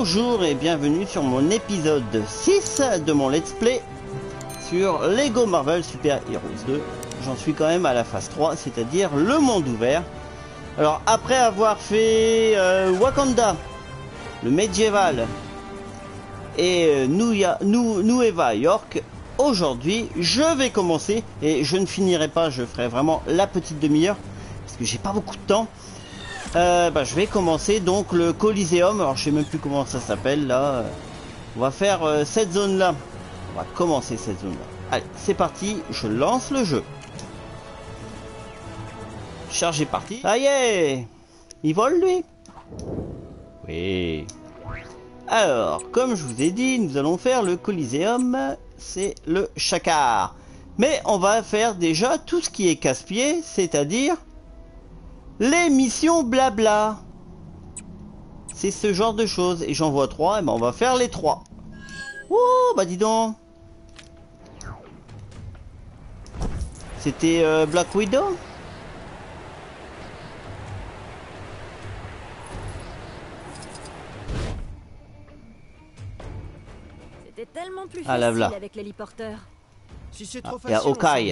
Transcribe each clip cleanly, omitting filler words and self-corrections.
Bonjour et bienvenue sur mon épisode 6 de mon let's play sur Lego Marvel Super Heroes 2. J'en suis quand même à la phase 3, c'est-à-dire le monde ouvert. Alors après avoir fait Wakanda, le médiéval et Nueva York, aujourd'hui je vais commencer, et je ne finirai pas, je ferai vraiment la petite demi-heure parce que j'ai pas beaucoup de temps. Je vais commencer donc le Coliseum. Alors je sais même plus comment ça s'appelle là. On va faire cette zone là. On va commencer cette zone là. Allez, c'est parti, je lance le jeu. Chargé parti. Ça y est, il vole lui. Oui. Alors, comme je vous ai dit, nous allons faire le Coliseum. C'est le Chakar. Mais on va faire déjà tout ce qui est casse-pied, c'est-à-dire les missions blabla. C'est ce genre de choses. Et j'en vois 3, et ben on va faire les 3. Ouh, bah dis donc. C'était Black Widow. C'était tellement plus facile avec l'héliporteur. Si c'est trop facile, on s'ennuie.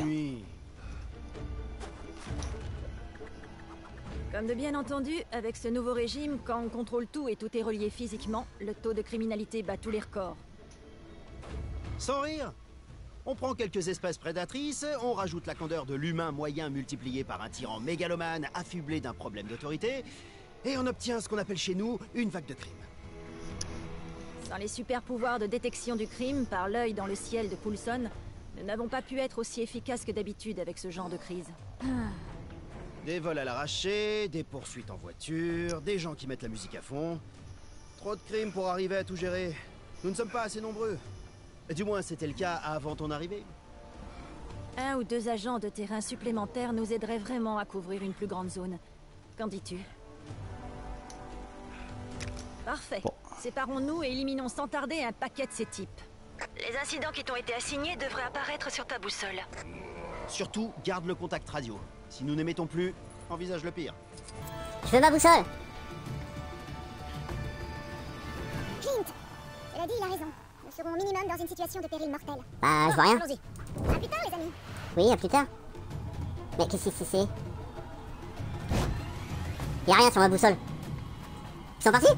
Comme de bien entendu, avec ce nouveau régime, quand on contrôle tout et tout est relié physiquement, le taux de criminalité bat tous les records. Sans rire, on prend quelques espèces prédatrices, on rajoute la candeur de l'humain moyen multiplié par un tyran mégalomane affublé d'un problème d'autorité, et on obtient ce qu'on appelle chez nous une vague de crime. Sans les super pouvoirs de détection du crime par l'œil dans le ciel de Coulson, nous n'avons pas pu être aussi efficaces que d'habitude avec ce genre de crise. Des vols à l'arraché, des poursuites en voiture, des gens qui mettent la musique à fond. Trop de crimes pour arriver à tout gérer. Nous ne sommes pas assez nombreux. Du moins, c'était le cas avant ton arrivée. 1 ou 2 agents de terrain supplémentaires nous aideraient vraiment à couvrir une plus grande zone. Qu'en dis-tu? Parfait. Bon. Séparons-nous et éliminons sans tarder un paquet de ces types. Les incidents qui t'ont été assignés devraient apparaître sur ta boussole. Surtout, garde le contact radio. Si nous n'émettons plus, envisage le pire. Je veux ma boussole. Clint, cela dit, il a raison. Nous serons au minimum dans une situation de péril mortel. Bah, je vois rien. Allons-y. À plus tard, les amis. Oui, à plus tard. Mais qu'est-ce que c'est? Y a rien sur ma boussole. Ils sont partis?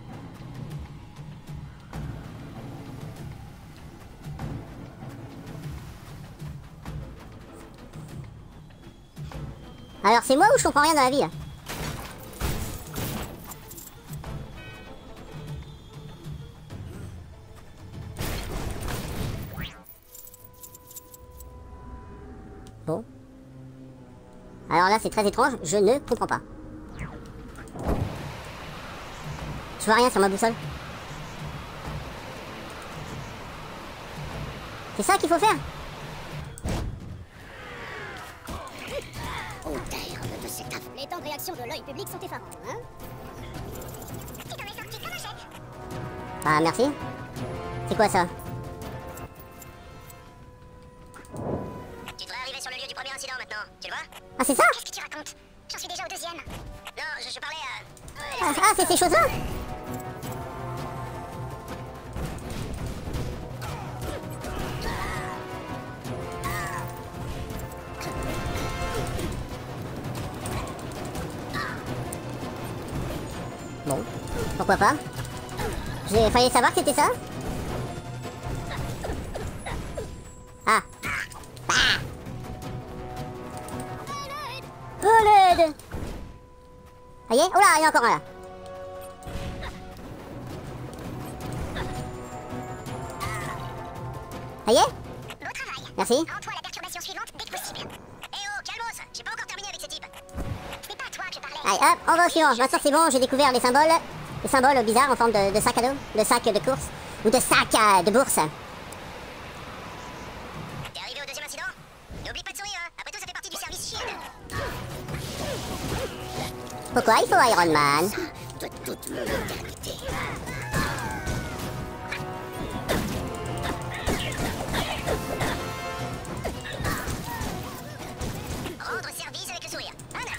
Alors c'est moi ou je comprends rien dans la vie là? Bon. Alors là c'est très étrange, je ne comprends pas. Je vois rien sur ma boussole. C'est ça qu'il faut faire? Les temps de réaction de l'œil public sont effarants, hein? Tu t'en es sorti comme un chèque. Ah, merci. C'est quoi ça? Tu devrais arriver sur le lieu du premier incident maintenant, tu le vois? Ah, c'est ça? Qu'est-ce que tu racontes? J'en suis déjà au 2e. Non, je parlais à... Ah, c'est ces choses-là? Bon, pourquoi pas? J'ai failli savoir que c'était ça? Ah. Ah. Oh l'aide! Ça y est? Oh là, il y en a encore un là. Ça y est? Beau travail. Merci. Rends-toi à la perturbation suivante dès que possible. Eh oh, calmos, j'ai pas encore terminé avec ces types. C'est pas à toi que je parlais. Allez, hop, on va au suivant. Maintenant c'est bon, j'ai découvert les symboles bizarres en forme de sac à dos, de sac de course, ou de sac de bourse. T'es arrivé au 2e incident? N'oublie pas de sourire, hein. Après tout ça fait partie du service SHIELD. Pourquoi il faut Iron Man? De toute mon éternité. Rendre service avec le sourire.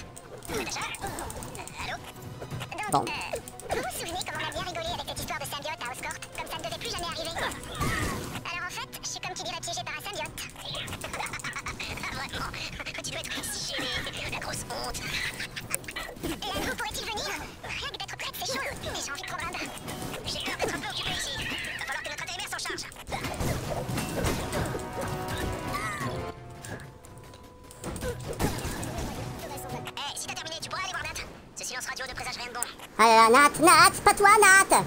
Natacha? Allô? Bon. Vous vous souvenez comment on a bien rigolé avec cette histoire de symbiote? L'anneau pourrait-il venir? Rien que d'être prête, c'est chaud. Et j'ai envie de prendre un bain. J'ai peur d'être un peu occupé ici. Va falloir que notre intérimaire s'en charge. Eh, si t'as terminé, tu pourrais aller voir Nat. Ce silence radio ne présage rien de bon. Ah là là, Nat, pas toi, Nat.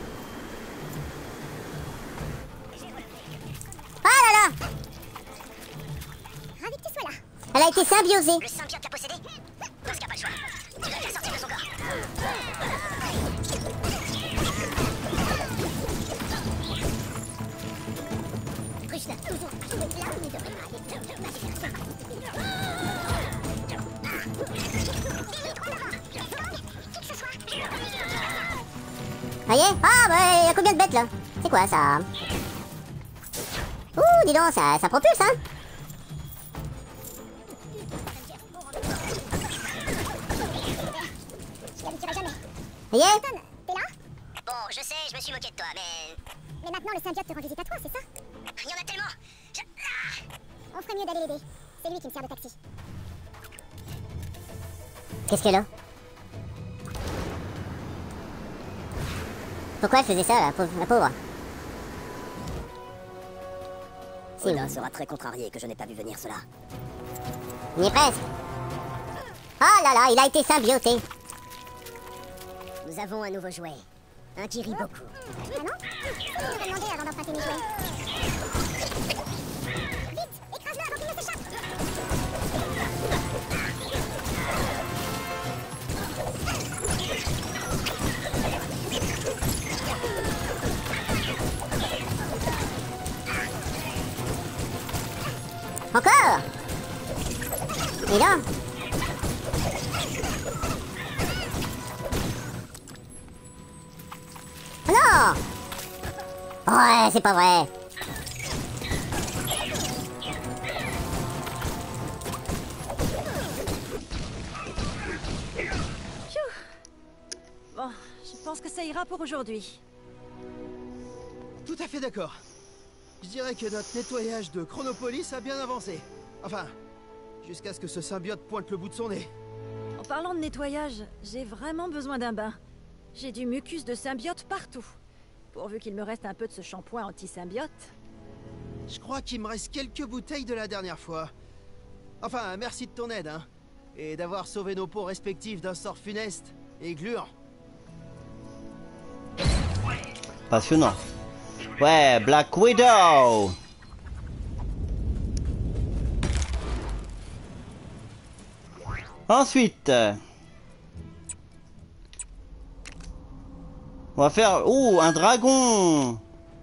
Ah là là, Ravi que tu sois là. elle a été symbiosée. Le symbiote t'a possédé? Parce qu'il n'y a pas le choix. Tu dois le faire sortir de son corps. Russe là, toujours. Là, on est de Ça y est. Ah bah, il y a combien de bêtes là? C'est quoi ça? Ouh, dis donc, ça propulse, hein? Je l'habituerai jamais. Ça y est. Tom, t'es là? Bon, je sais, je me suis moqué de toi, mais... Mais maintenant, le symbiote te rend visite à toi, c'est ça? Il y en a tellement. On ferait mieux d'aller l'aider. C'est lui qui me sert de taxi. Qu'est-ce qu'elle a? Pourquoi elle faisait ça, la pauvre? Oda sera très contrarié que je n'ai pas vu venir cela. Il y est presque. Oh là là, il a été symbioté. Nous avons un nouveau jouet. Un qui rit beaucoup. Ah non? On devrait demander avant d'emprunter mes jouets. Vite! Écrase-le avant qu'il ne s'échappe! Encore? Et là? Oh non! Ouais, c'est pas vrai. Bon, je pense que ça ira pour aujourd'hui. Tout à fait d'accord. Je dirais que notre nettoyage de Chronopolis a bien avancé. Enfin, jusqu'à ce que ce symbiote pointe le bout de son nez. En parlant de nettoyage, j'ai vraiment besoin d'un bain. J'ai du mucus de symbiote partout. Pourvu qu'il me reste un peu de ce shampoing anti-symbiote. Je crois qu'il me reste quelques bouteilles de la dernière fois. Enfin, merci de ton aide, hein. Et d'avoir sauvé nos peaux respectives d'un sort funeste et gluant. Passionnant. Ouais, Black Widow. Ensuite, on va faire... Oh, un dragon.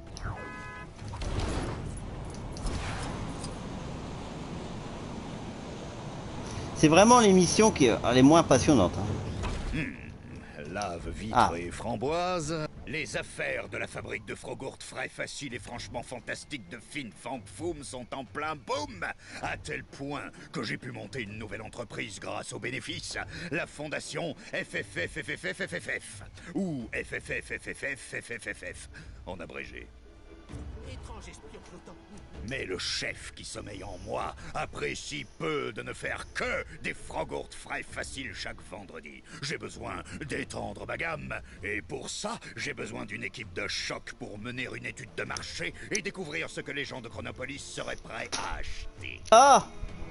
C'est vraiment l'émission qui est les moins passionnantes. Hein. Lave, vitre Ah. et framboise. Les affaires de la fabrique de Frogourt frais, facile et franchement fantastique de Fin Fang Foom sont en plein boom. À tel point que j'ai pu monter une nouvelle entreprise grâce aux bénéfices. La fondation FFFFFFFF. Ou FFFFFFFF en abrégé. Étrange espion flottant. Mais le chef qui sommeille en moi apprécie peu de ne faire que des Frogourt frais faciles chaque vendredi. J'ai besoin d'étendre ma gamme. Et pour ça, j'ai besoin d'une équipe de choc pour mener une étude de marché et découvrir ce que les gens de Chronopolis seraient prêts à acheter. Ah,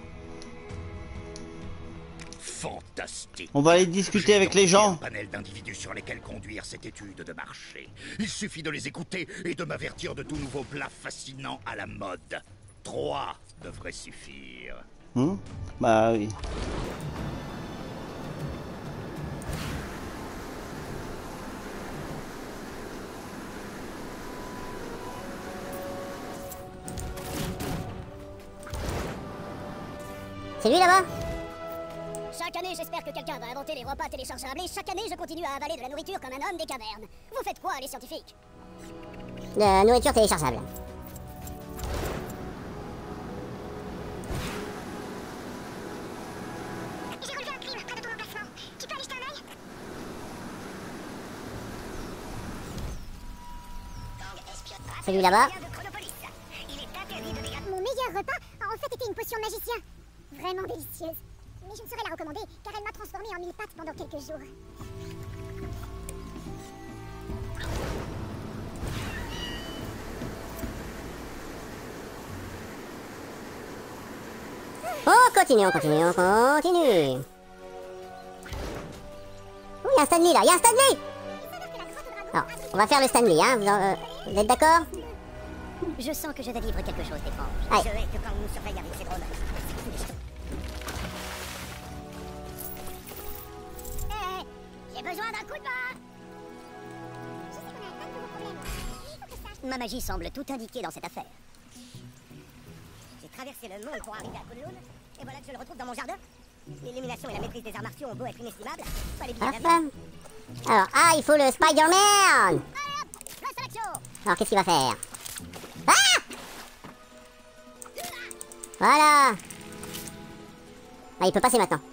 Fantastique. on va aller discuter J'ai avec les identifié gens. un panel d'individus sur lesquels conduire cette étude de marché. Il suffit de les écouter et de m'avertir de tout nouveau plat fascinant à la mode. 3 devraient suffire. Bah oui. C'est lui là-bas? Chaque année, j'espère que quelqu'un va inventer les repas téléchargeables et chaque année, je continue à avaler de la nourriture comme un homme des cavernes. Vous faites quoi, les scientifiques? De nourriture téléchargeable. J'ai relevé un crime près de ton emplacement. Tu peux aller jeter un œil? C'est lui là-bas. Mon meilleur repas a en fait été une potion magicien. Vraiment délicieuse. Mais je ne saurais la recommander, car elle m'a transformée en 1000 pattes pendant quelques jours. On continue, on continue, on continue. Oh, il y a un Stanley là, il y a un Stanley. Alors, on va faire le Stanley, hein, vous êtes d'accord? Je sens que je dois vivre quelque chose d'étrange. Ouais. Je hais que quand on nous surveille avec ces drones. J'ai besoin d'un coup de main. Je sais qu'on a un tas de nouveaux problèmes. Il faut que je sache. Ma magie semble tout indiquer dans cette affaire. J'ai traversé le monde pour arriver à Kunlun, et voilà que je le retrouve dans mon jardin. L'illumination et la maîtrise des arts martiaux ont beau être inestimables, fallait bien Hop. l'avenir. Alors, ah, il faut le Spider-Man. Allez hop, place à l'action. Alors, qu'est-ce qu'il va faire? Ah! Voilà. Ah, il peut passer maintenant.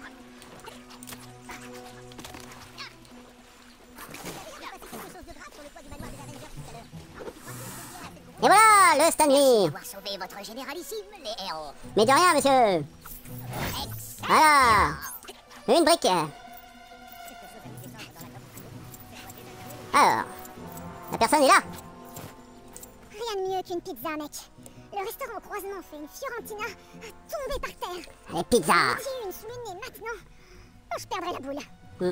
Et voilà, le Stanley. Avoir sauvé votre généralissime, les héros. Mais de rien, monsieur. Voilà. Une brique. Alors, la personne est là. Rien de mieux qu'une pizza, mec. Le restaurant au croisement fait une Fiorentina à tomber par terre. Les pizzas. J'ai une sous le nez maintenant. Oh, je perdrai la boule.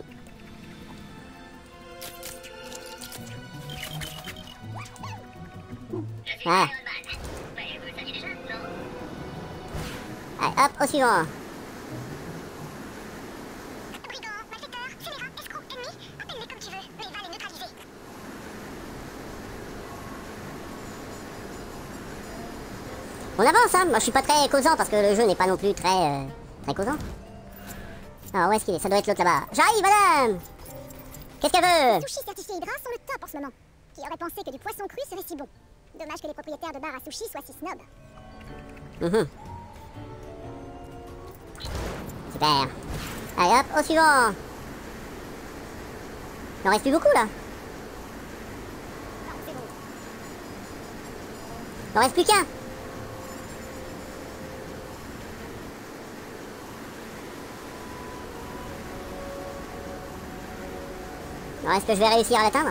Ah. Allez, hop, au suivant. Brigands, malfaiteurs, scélérats, escrocs, ennemis, appelle-les comme tu veux, mais va les neutraliser. On avance, hein. Moi, je suis pas très causant parce que le jeu n'est pas non plus très causant. Alors, où est-ce qu'il est? Ça doit être l'autre là-bas. J'arrive, madame. Qu'est-ce qu'elle veut? Les sushis certifiés Hydra sont le top en ce moment. Qui aurait pensé que du poisson cru serait si bon? Dommage que les propriétaires de bars à sushi soient si snobs. Super. Allez, hop, au suivant. Il en reste plus beaucoup, là. Il en reste plus qu'un. Alors, est-ce que je vais réussir à l'atteindre?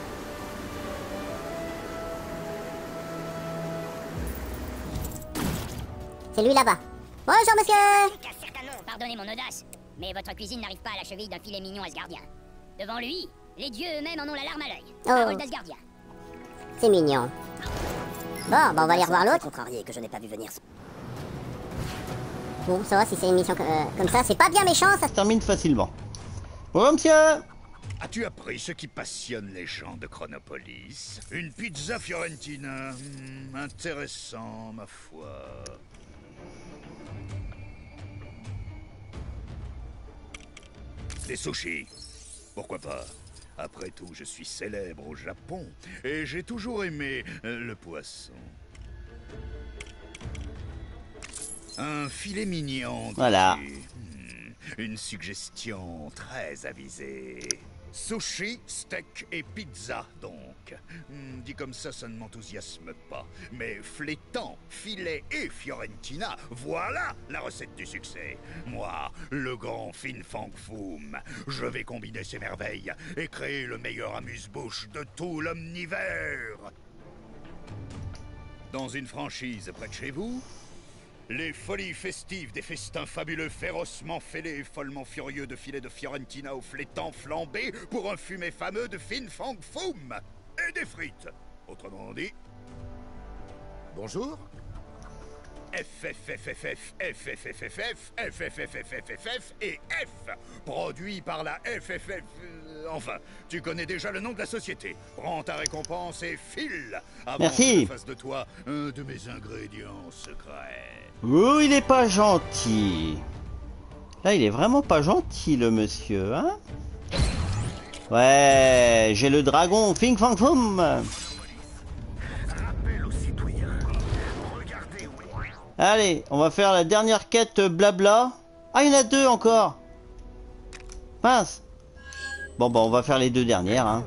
C'est lui là-bas. Bonjour, monsieur. Qu'un certain nom, pardonnez mon audace, mais votre cuisine n'arrive pas à la cheville d'un filet mignon asgardien. Devant lui, les dieux eux-mêmes en ont la larme à l'œil. Oh. Parole d'Asgardien. C'est mignon. Bon, on va aller revoir l'autre. Contrarié que je n'ai pas vu venir. Bon, ça va, si c'est une mission comme ça, c'est pas bien méchant, ça. Termine facilement. Bonjour, monsieur. As-tu appris ce qui passionne les gens de Chronopolis? Une pizza Fiorentina. Intéressant, ma foi. Des sushis. Pourquoi pas? Après tout, je suis célèbre au Japon et j'ai toujours aimé le poisson. Un filet mignon. Voilà. Une suggestion très avisée. Sushi, steak et pizza, donc. Dit comme ça ne m'enthousiasme pas. Mais flétan, filet et Fiorentina, voilà la recette du succès. Moi, le grand Fin Fang Foom, je vais combiner ces merveilles et créer le meilleur amuse-bouche de tout l'omnivers. Dans une franchise près de chez vous, les folies festives des festins fabuleux, férocement fêlés et follement furieux de filets de Fiorentina au flétan flambé pour un fumet fameux de Fin Fang Foom et des frites. Autrement dit... Bonjour. FFFFF, FFFFF, FFFFFF et F. Produit par la FFF... Enfin, tu connais déjà le nom de la société. Prends ta récompense et file avant Merci. que je fasse de toi un de mes ingrédients secrets. Oh, il est pas gentil. Là, il est vraiment pas gentil, le monsieur, hein? Ouais, j'ai le dragon Fin Fang Foom. Allez, on va faire la dernière quête blabla. Ah, il y en a deux encore. Mince. Bon, bah, on va faire les deux dernières, hein.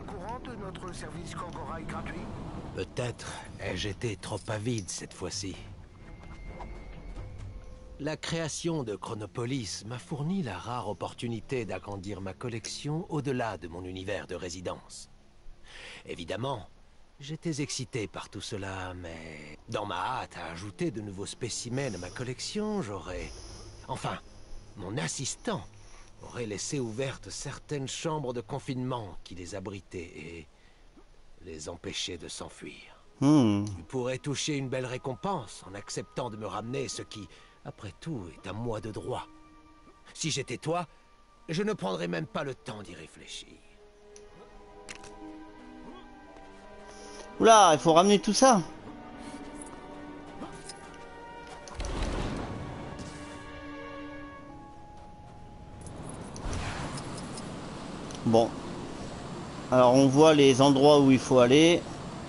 Peut-être ai-je été trop avide cette fois-ci. La création de Chronopolis m'a fourni la rare opportunité d'agrandir ma collection au-delà de mon univers de résidence. Évidemment, j'étais excité par tout cela, mais dans ma hâte à ajouter de nouveaux spécimens à ma collection, j'aurais... Enfin, mon assistant aurait laissé ouvertes certaines chambres de confinement qui les abritaient et les empêchaient de s'enfuir. Tu pourrais toucher une belle récompense en acceptant de me ramener ce qui, après tout, est à moi de droit. Si j'étais toi, je ne prendrais même pas le temps d'y réfléchir. Oula, il faut ramener tout ça. Bon. Alors on voit les endroits où il faut aller.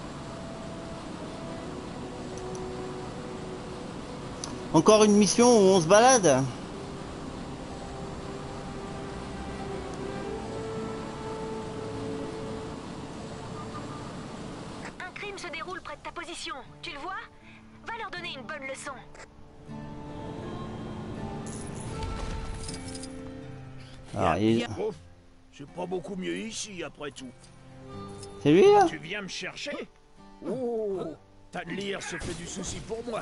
Encore une mission où on se balade. Un crime se déroule près de ta position. Tu le vois? Va leur donner une bonne leçon. Alors, C'est pas beaucoup mieux ici, après tout. c'est lui là? Tu viens me chercher? Oh, Tadlir se fait du souci pour moi.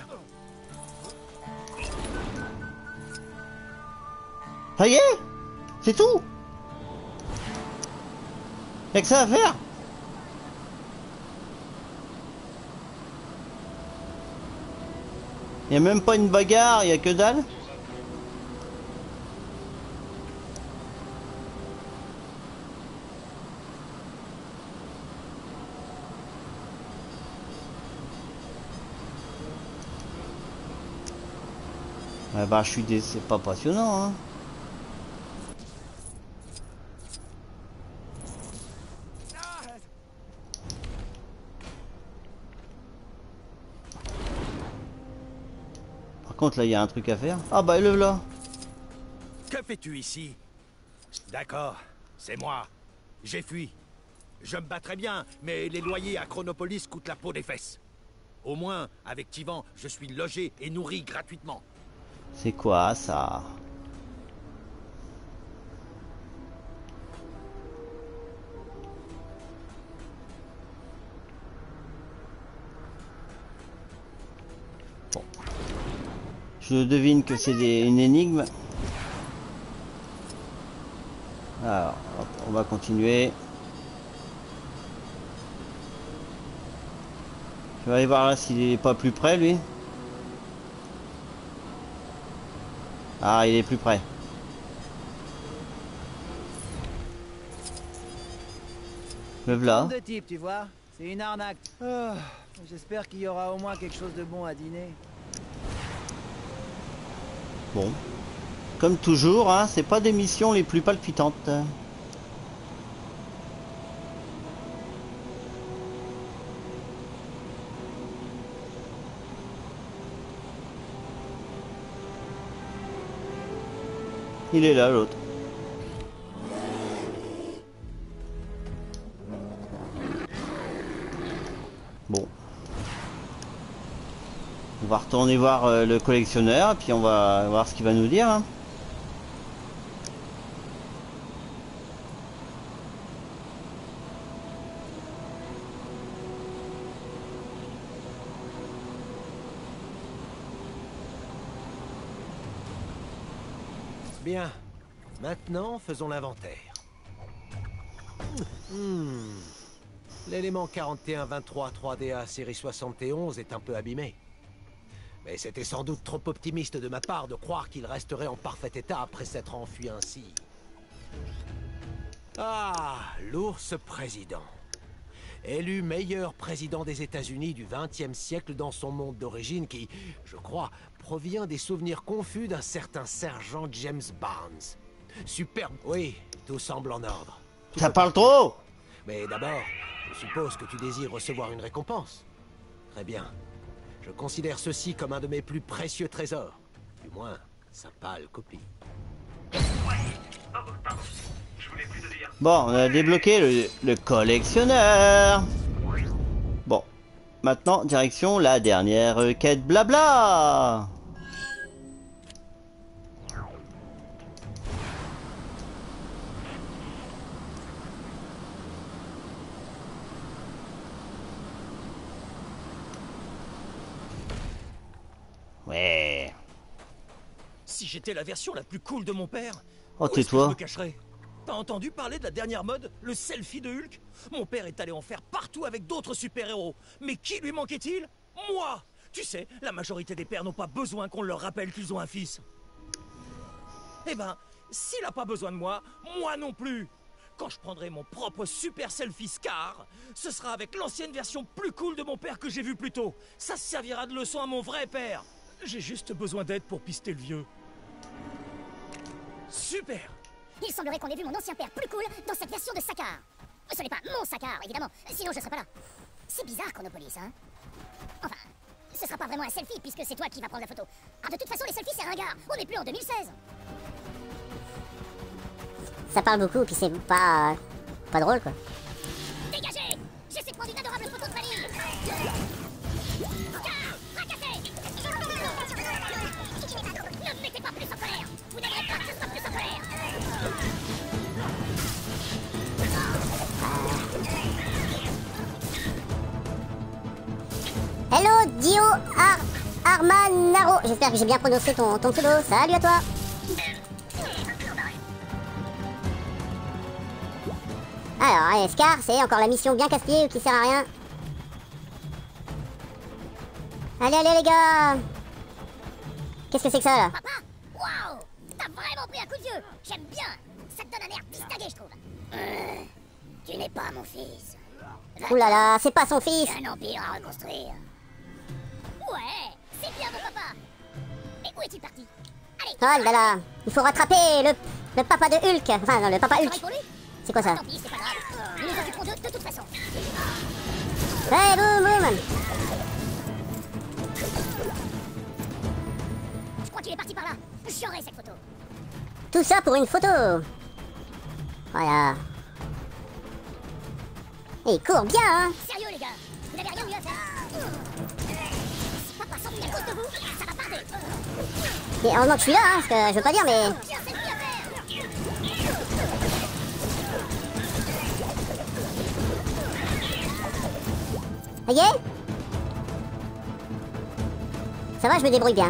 Ça y est? C'est tout? Y'a que ça à faire? Y'a même pas une bagarre, y'a que dalle? Ah bah je suis c'est pas passionnant hein. Par contre là il y a un truc à faire. Ah bah le là. Que fais-tu ici? D'accord, c'est moi. J'ai fui. Je me battrais bien, mais les loyers à Chronopolis coûtent la peau des fesses. Au moins, avec Tivan, je suis logé et nourri gratuitement. C'est quoi ça? Bon. Je devine que c'est une énigme. Alors, hop, on va continuer. Je vais aller voir là s'il est pas plus près lui. Ah, il est plus près. Le voilà. De type, tu vois, c'est une arnaque. Oh, j'espère qu'il y aura au moins quelque chose de bon à dîner. Bon. Comme toujours, hein, c'est pas des missions les plus palpitantes. Il est là l'autre. Bon. On va retourner voir le collectionneur et puis on va voir ce qu'il va nous dire. Hein. Bien. Maintenant, faisons l'inventaire. L'élément 4123 3DA série 71 est un peu abîmé. Mais c'était sans doute trop optimiste de ma part de croire qu'il resterait en parfait état après s'être enfui ainsi. Ah, l'ours président. Élu meilleur président des États-Unis du XXe siècle dans son monde d'origine qui, je crois, provient des souvenirs confus d'un certain sergent James Barnes. Superbe. Oui, tout semble en ordre. Ça parle trop! Mais d'abord, je suppose que tu désires recevoir une récompense. Très bien. Je considère ceci comme un de mes plus précieux trésors. Du moins, sa pâle copie. Bon, on a débloqué le collectionneur. Bon, maintenant, direction la dernière quête blabla. Si j'étais la version la plus cool de mon père, Oh, où est-ce que je tais-toi. me cacherais? T'as entendu parler de la dernière mode, le selfie de Hulk? Mon père est allé en faire partout avec d'autres super-héros. Mais qui lui manquait-il? Moi! Tu sais, la majorité des pères n'ont pas besoin qu'on leur rappelle qu'ils ont un fils. Eh ben, s'il a pas besoin de moi non plus. Quand je prendrai mon propre super selfie Scar, ce sera avec l'ancienne version plus cool de mon père que j'ai vu plus tôt. Ça servira de leçon à mon vrai père. J'ai juste besoin d'aide pour pister le vieux. Super! Il semblerait qu'on ait vu mon ancien père plus cool dans cette version de Sakaar. Ce n'est pas mon Sakaar, évidemment, sinon je serais pas là. C'est bizarre, Chronopolis, hein? Enfin, ce sera pas vraiment un selfie puisque c'est toi qui vas prendre la photo. Ah, de toute façon, les selfies, c'est ringard. On n'est plus en 2016. Ça parle beaucoup, puis c'est pas drôle, quoi. Dégagez! J'essaie de prendre une adorable photo de famille. Scar, racassez! Ne me mettez pas plus en colère. Vous n'aimerez pas que je sois plus en colère. Hello, Dio Armanaro. J'espère que j'ai bien prononcé ton pseudo. Salut à toi. Alors, allez, Scar, c'est encore la mission bien casse-pied qui sert à rien. Allez, allez, les gars. Qu'est-ce que c'est que ça, là? Papa? Waouh! T'as vraiment pris un coup de vieux. J'aime bien. Ça te donne un air distingué, je trouve. Tu n'es pas mon fils. Ouh là là, c'est pas son fils. J'ai un empire à reconstruire. Ouais, c'est bien mon papa. Mais où est-il parti? Allez. Oh là là, il faut rattraper le papa de Hulk. Enfin, non, le papa Hulk. C'est quoi ça? Tant pis, c'est pas grave. Nous nous occuperons d'eux de toute façon. Ouais, boum, boum. Je crois qu'il est parti par là. J'aurai cette photo. Tout ça pour une photo. Voilà. Et il court bien, hein. Sérieux, les gars, vous n'avez rien mieux à faire. Si papa s'enfuit à cause de vous, ça va parler. Et heureusement que je suis là, hein, parce que je veux pas dire, mais... J'ai un selfie à faire. Ça y est? Ça va, je me débrouille bien.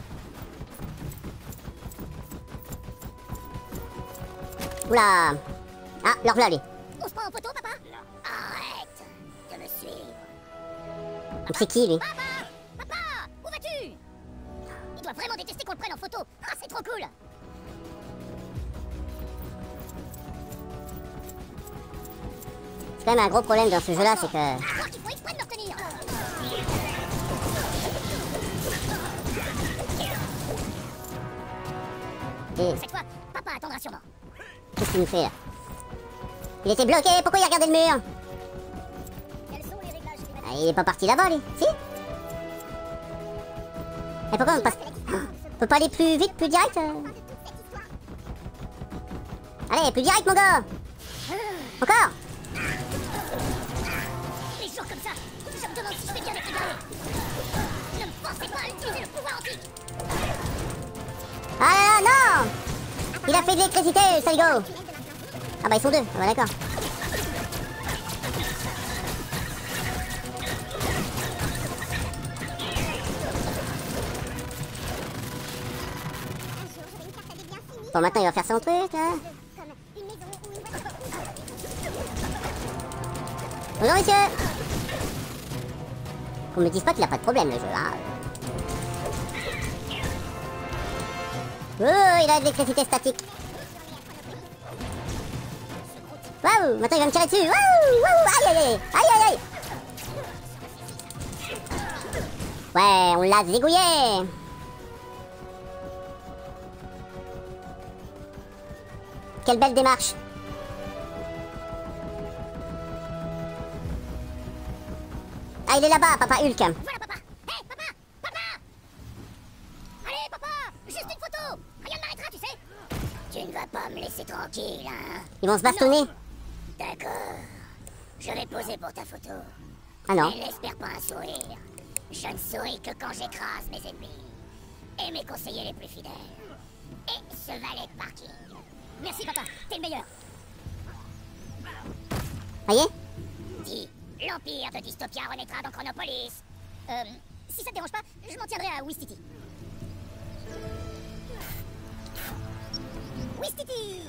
Oula. Ah, leur voilà lui. On se prend en photo, papa? Arrête de me suivre. C'est qui, lui? Papa! Papa! Où vas-tu? Il doit vraiment détester qu'on le prenne en photo. Ah, c'est trop cool! C'est quand même un gros problème dans ce jeu-là, c'est que... Je crois qu'il faut exprès de me retenir. Et Cette fois, papa attendra sûrement. qu'est-ce qu'il nous fait, là? Il était bloqué, pourquoi il a regardé le mur? Quels sont les réglages? Ah, il est pas parti là-bas, lui. Si? Et pourquoi on passe... On peut pas aller plus vite, plus direct? Allez, plus direct, mon gars! Encore! Les jours comme ça, je me demande si je fais bien d'être égaré. Ne me forcez pas à utiliser le pouvoir antique. Ah non! Il a fait de l'électricité, saligo! Ah bah ils sont deux, ah bah d'accord. Bon, maintenant il va faire son truc, là. Bonjour, monsieur! Qu'on me dise pas qu'il a pas de problème, le jeu, hein. Oh, il a de l'électricité statique. Waouh, maintenant il va me tirer dessus. Waouh, waouh, aïe, aïe, aïe, aïe, aïe. Ouais, on l'a zigouillé. Quelle belle démarche. Ah, il est là-bas, papa Hulk. Voilà, papa. Hé, papa! Papa! Allez, papa! Juste une photo! Rien ne m'arrêtera, tu sais! Tu ne vas pas me laisser tranquille, hein? Ils vont se bastonner. D'accord. Je vais poser pour ta photo. Ah non. Mais n'espère pas un sourire. Je ne souris que quand j'écrase mes ennemis. Et mes conseillers les plus fidèles. Et ce valet de parking. Merci, papa. T'es le meilleur. Voyez? Dis, l'Empire de Dystopia renaîtra dans Chronopolis. Si ça te dérange pas, je m'en tiendrai à Wistiti. Ouistiti.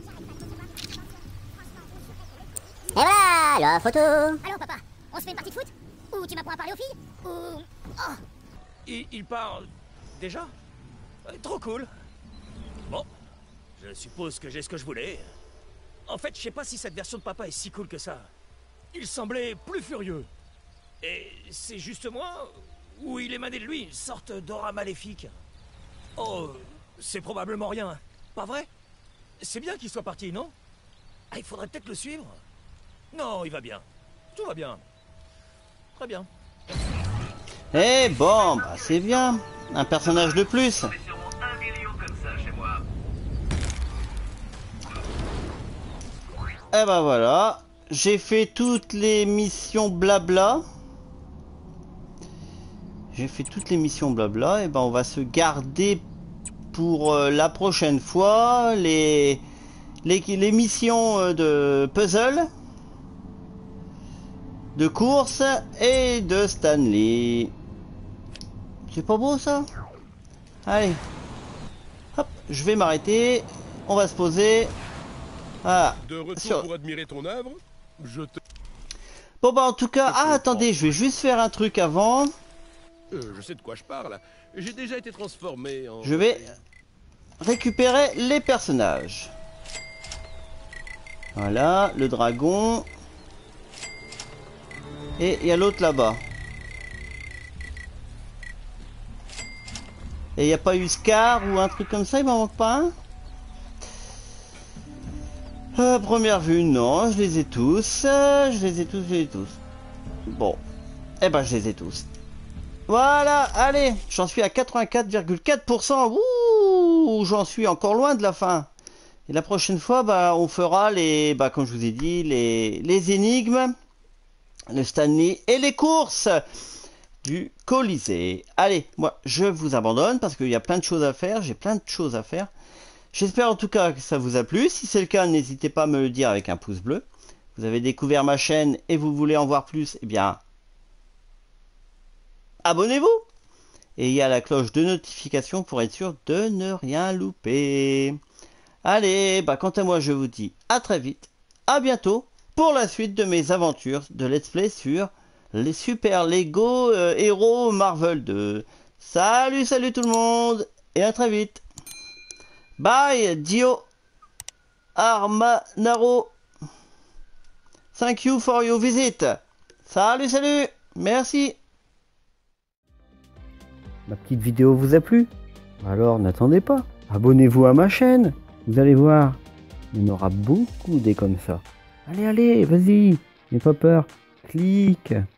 Et voilà, la photo. Alors papa, on se fait une partie de foot? Ou tu m'apprends à parler aux filles? Ou... Oh. Il part... déjà? Trop cool. Bon, je suppose que j'ai ce que je voulais. En fait, je sais pas si cette version de papa est si cool que ça. Il semblait plus furieux. Et c'est juste moi, ou il émanait de lui une sorte d'aura maléfique. Oh, c'est probablement rien. Pas vrai? C'est bien qu'il soit parti, non? Ah, il faudrait peut-être le suivre. Non, il va bien. Tout va bien. Très bien. Eh bon, bah c'est bien. Un personnage de plus. Eh ben voilà. J'ai fait toutes les missions blabla. J'ai fait toutes les missions blabla. Et ben on va se garder pour la prochaine fois les missions de puzzle, de course et de Stanley. C'est pas beau ça? Allez. Hop, je vais m'arrêter. On va se poser. Voilà. De retour pour admirer ton œuvre. Bon bah en tout cas, attendez, je vais juste faire un truc avant. Je sais de quoi je parle. J'ai déjà été transformé en... Je vais récupérer les personnages. Voilà, le dragon. Et il y a l'autre là-bas. Et il n'y a pas eu Scar ou un truc comme ça, il m'en manque pas un? Première vue, non, je les ai tous. Je les ai tous. Bon. Eh ben, je les ai tous. Voilà, allez, j'en suis à 84,4%. Ouh, j'en suis encore loin de la fin. Et la prochaine fois, bah, on fera les, bah, comme je vous ai dit, les énigmes, le Stanley et les courses du Colisée. Allez, moi, je vous abandonne parce qu'il y a plein de choses à faire. J'ai plein de choses à faire. J'espère en tout cas que ça vous a plu. Si c'est le cas, n'hésitez pas à me le dire avec un pouce bleu. Vous avez découvert ma chaîne et vous voulez en voir plus, eh bien, abonnez-vous. Et il y a la cloche de notification pour être sûr de ne rien louper. Allez, bah quant à moi, je vous dis à très vite, à bientôt pour la suite de mes aventures de let's play sur les Super Lego Héros Marvel 2. Salut tout le monde et à très vite. Bye, Dio Armanaro. Thank you for your visit. Salut, merci. Ma petite vidéo vous a plu? Alors n'attendez pas, abonnez-vous à ma chaîne. Vous allez voir, il y en aura beaucoup des comme ça. Allez, vas-y, n'aie pas peur, clique.